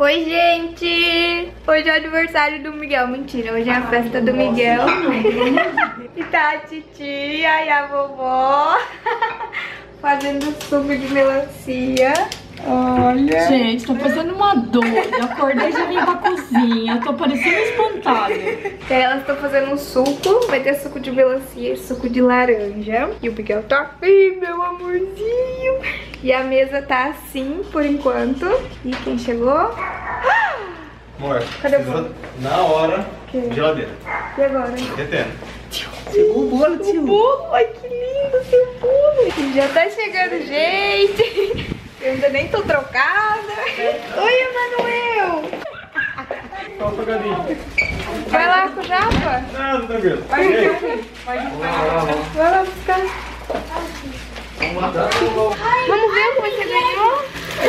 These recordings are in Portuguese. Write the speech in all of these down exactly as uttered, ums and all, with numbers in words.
Oi, gente! Hoje é o aniversário do Miguel. Mentira, hoje é a festa do Miguel. E tá a titia e a vovó fazendo suco de melancia. Olha. Gente, tô parecendo uma doida. Eu acordei e já vim pra cozinha. Eu tô parecendo espantada. Elas estão fazendo um suco. Vai ter suco de melancia e suco de laranja. E o Miguel tá aí, meu amorzinho. E a mesa tá assim por enquanto. E quem chegou? Amor, cadê o bolo? Na hora, que? Geladeira. E agora? Derretendo. Chegou o bolo, tio. O bolo, ai que lindo seu bolo. E já tá chegando, gente. Eu ainda nem tô trocada. Oi, Emanuel. Só um salgadinho. Vai lá com o Japa? Não, não tranquilo. Vai, vai, vai. Vai lá buscar. Vamos lá. Vamos ver como você ganhou?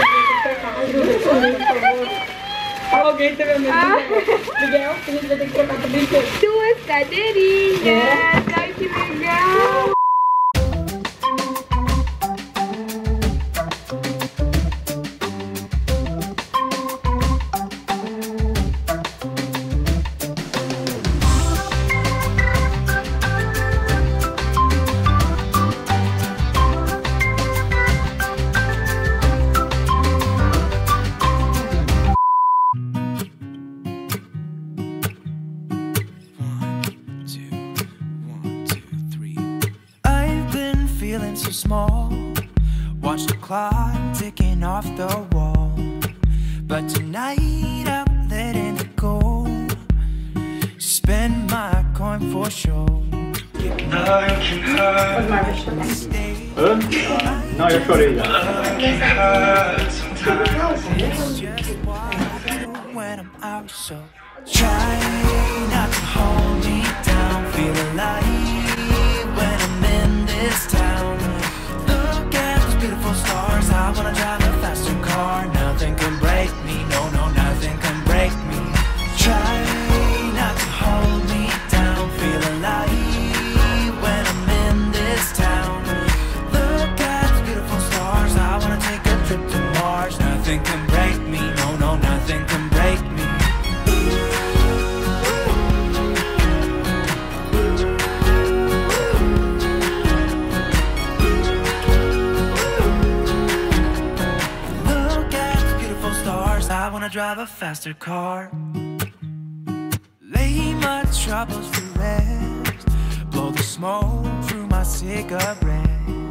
Alguém teve a mesma Miguel, a gente vai ter que trocar também tudo. Duas cadeirinhas. Ai, que legal. So small, watch the clock ticking off the wall. But tonight I'm letting it go. Spend my coin for sure. Hã? Não, eu chorei já. Try not to hold me down, feel alive when I'm in this town. Look at those beautiful stars, I wanna drive a faster car. Nothing can break me, no, no, nothing can break me. Try not to hold me down, feel alive when I'm in this town. Look at those beautiful stars, I wanna take a trip to Mars. Nothing can break me, no, no, nothing can break me. I wanna drive a faster car. Lay my troubles to rest. Blow the smoke through my cigarette.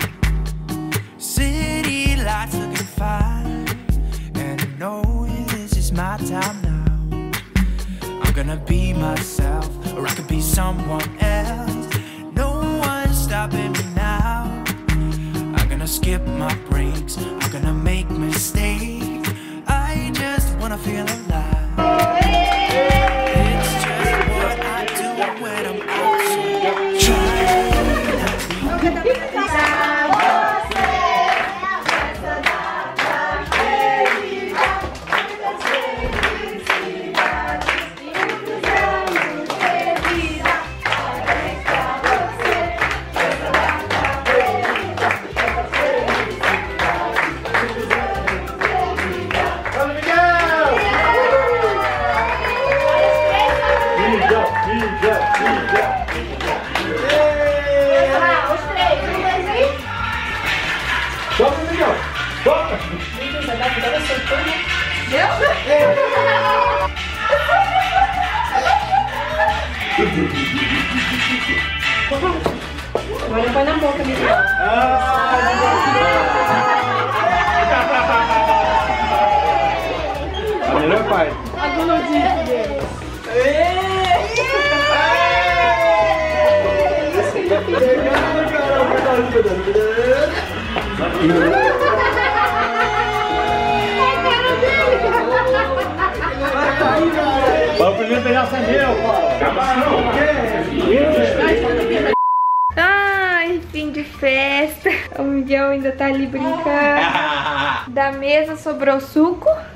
City lights looking fine, and I know this is my time now. I'm gonna be myself, or I could be someone else. No one's stopping me now. I'm gonna skip my breaks, I'm gonna make mistakes. I just wanna feel alive. It's just what I do when I'm out. So try not Agora põe na boca, Miguel. A melhor parte. A goludinha dele. Vamos primeiro pegar essa meu, Ai, fim de festa. O Miguel ainda tá ali brincando. Da mesa sobrou suco.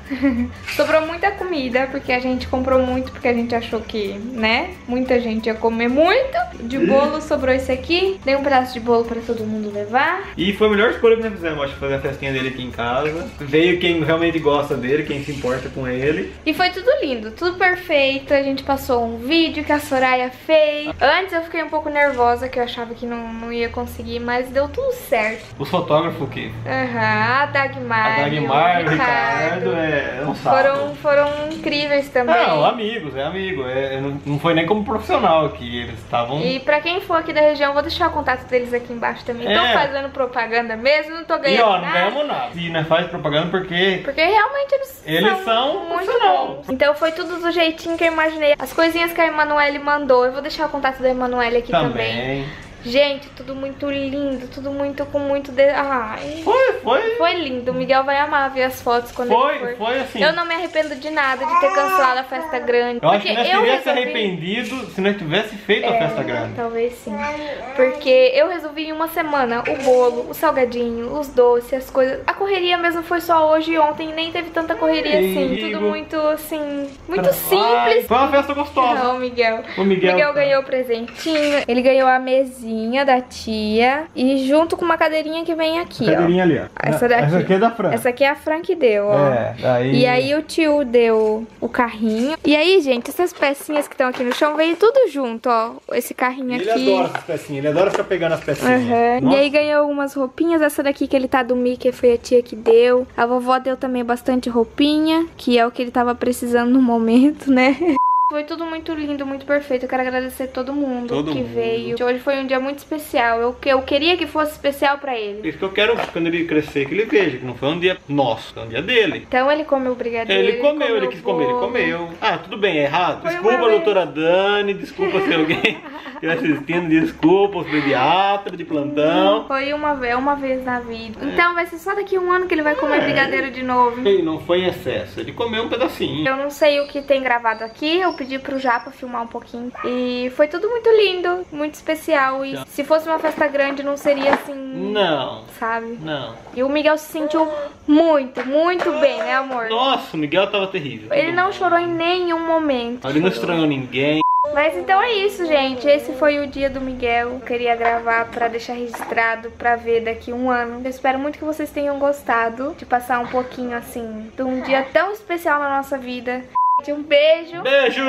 Sobrou muita comida, porque a gente comprou muito, porque a gente achou que, né, muita gente ia comer muito. De bolo sobrou esse aqui. Dei um pedaço de bolo pra todo mundo levar. E foi a melhor escolha que nós fizemos, acho, fazer a festinha dele aqui em casa. Veio quem realmente gosta dele, quem se importa com ele. E foi tudo lindo, tudo perfeito. A gente passou um vídeo que a Soraya fez. Antes eu fiquei um pouco nervosa, que eu achava que não, não ia conseguir, mas deu tudo certo. Os fotógrafos que... Aham, a Dagmar, A Dagmar, o o Ricardo, é um saco. Foram, foram incríveis também. Não, amigos, é amigo. É, não, não foi nem como profissional aqui, eles estavam... E pra quem for aqui da região, vou deixar o contato deles aqui embaixo também. É. Tô fazendo propaganda mesmo, não tô ganhando E ó, não nada. ganhamos nada. E nós faz propaganda porque... Porque realmente eles, Eles são muito profissional. bons. Então foi tudo do jeitinho que eu imaginei. As coisinhas que a Emanuele mandou, eu vou deixar o contato da Emanuele aqui também. Também. Gente, tudo muito lindo, tudo muito com muito... De... Ai, Foi, foi. foi lindo. O Miguel vai amar ver as fotos quando Foi, ele for. foi assim. Eu não me arrependo de nada de ter cancelado a festa grande. Eu acho que porque nós eu teríamos se resolvi- arrependido se nós tivesse feito a É, festa grande. Talvez sim. Porque eu resolvi em uma semana o bolo, o salgadinho, os doces, as coisas. A correria mesmo foi só hoje e ontem, nem teve tanta correria assim. Amigo. Tudo muito assim, muito Ai, simples. foi uma festa gostosa. Não, Miguel. O Miguel, Miguel ganhou o presentinho, ele ganhou a mesinha da tia e junto com uma cadeirinha que vem aqui, Cadeirinha ali, ó. ó. Essa daqui. Essa aqui é da Fran. Essa aqui é a Fran que deu, ó. É, daí... E aí o tio deu o carrinho. E aí, gente, essas pecinhas que estão aqui no chão veio tudo junto, ó. Esse carrinho Ele aqui. adora essas pecinhas, ele adora ficar pegando as pecinhas. Aham. Nossa. E aí ganhou algumas roupinhas. Essa daqui que ele tá do Mickey foi a tia que deu. A vovó deu também bastante roupinha, que é o que ele tava precisando no momento, né? Foi tudo muito lindo, muito perfeito. Eu quero agradecer todo mundo Todo que mundo. veio. Hoje foi um dia muito especial. Eu, eu queria que fosse especial pra ele. Isso que eu quero, quando ele crescer, que ele veja que não foi um dia nosso, foi um dia dele. Então ele comeu o brigadeiro. Ele comeu, ele quis o comer, ele bolo. comeu. Ah, tudo bem, é errado. Foi Desculpa, uma vez. doutora Dani, desculpa se alguém estiver assistindo, desculpa os pediatras de plantão. Foi uma vez, uma vez na vida. Então vai ser só daqui a um ano que ele vai comer brigadeiro de novo. Ele não foi em excesso, ele comeu um pedacinho. Eu não sei o que tem gravado aqui, eu pedi pro Japa filmar um pouquinho. E foi tudo muito lindo, muito especial. E se fosse uma festa grande não seria assim, Não, sabe? não. E o Miguel se sentiu muito, muito bem, né, amor? Nossa, o Miguel tava terrível. Ele Todo não mundo. chorou em nenhum momento. Ele não estranhou ninguém. Mas então é isso, gente. Esse foi o dia do Miguel. Eu queria gravar pra deixar registrado, pra ver daqui a um ano. Eu espero muito que vocês tenham gostado de passar um pouquinho, assim, de um dia tão especial na nossa vida. Um beijo. Beijo!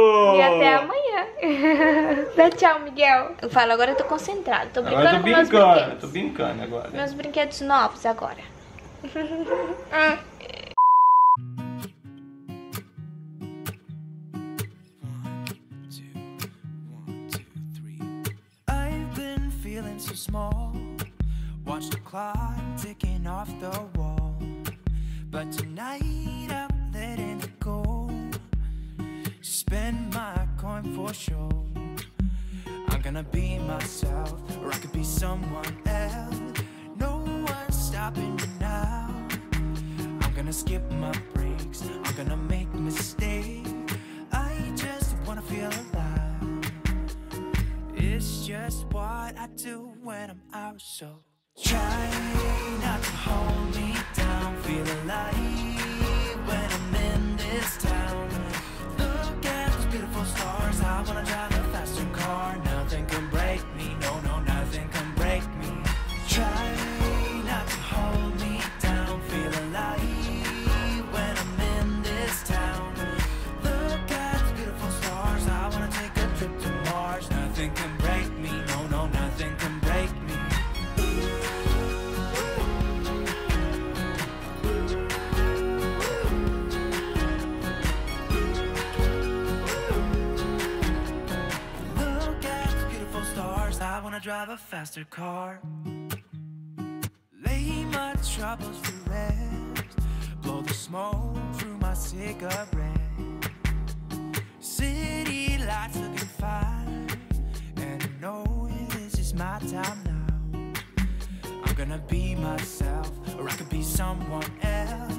E até amanhã. Dá tchau, Miguel. Eu falo, agora eu tô concentrado. Tô brincando Agora eu tô com meus brincando, brinquedos. tô brincando agora. Meus brinquedos novos agora. I've been feeling so small. Watch the clock ticking off the wall. But tonight I'm letting it go. Spend my coin for sure. I'm gonna be myself, or I could be someone else. No one's stopping me now. I'm gonna skip my breaks. I'm gonna make mistakes. I just wanna feel alive. It's just what I do when I'm out, so try not to hold me down. Feel alive when I'm in this town. Look at those beautiful stars. I wanna drive a faster car. Nothing can break me, no, no, nothing can break me. Try not to hold me down. Feel alive when I'm in this town. Look at those beautiful stars. I wanna take a trip to Mars. Nothing can break me, no, no, nothing can break me. Look at the beautiful stars. I wanna drive a faster car. Lay my troubles to rest. Blow the smoke through my cigarette. City lights looking fine, and I know this is my time now. I'm gonna be myself, or I could be someone else.